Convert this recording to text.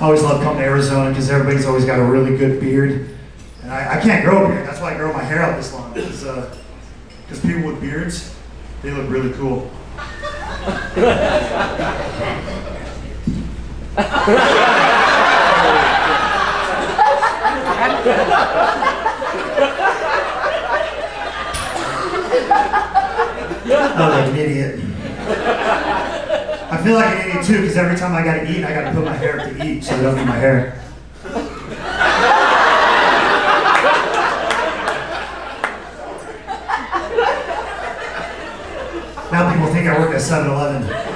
always love coming to Arizona because everybody's always got a really good beard. And I can't grow a beard. That's why I grow my hair out this long. Because people with beards, they look really cool. I'm like an idiot. I feel like an idiot too, because every time I gotta eat, I gotta put my hair up to eat, so I don't need my hair. Now people think I work at 7-Eleven.